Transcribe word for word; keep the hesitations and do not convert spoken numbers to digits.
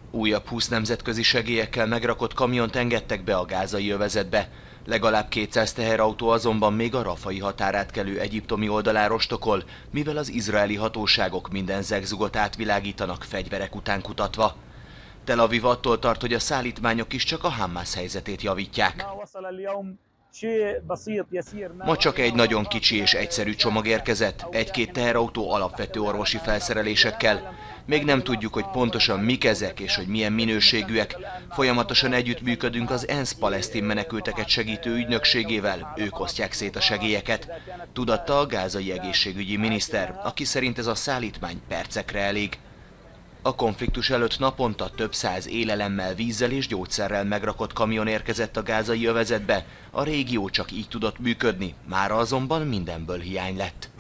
Újabb húsz nemzetközi segélyekkel megrakott kamiont engedtek be a gázai övezetbe. Legalább kétszáz teherautó azonban még a rafai határátkelő egyiptomi oldaláról stokol, mivel az izraeli hatóságok minden zegzugot átvilágítanak fegyverek után kutatva. Tel Aviv attól tart, hogy a szállítmányok is csak a Hamász helyzetét javítják. Ma csak egy nagyon kicsi és egyszerű csomag érkezett, egy-két teherautó alapvető orvosi felszerelésekkel. Még nem tudjuk, hogy pontosan mik ezek és hogy milyen minőségűek. Folyamatosan együttműködünk az ENSZ palesztin menekülteket segítő ügynökségével, ők osztják szét a segélyeket. Tudatta a gázai egészségügyi miniszter, aki szerint ez a szállítmány percekre elég. A konfliktus előtt naponta több száz élelemmel, vízzel és gyógyszerrel megrakott kamion érkezett a gázai övezetbe. A régió csak így tudott működni, mára azonban mindenből hiány lett.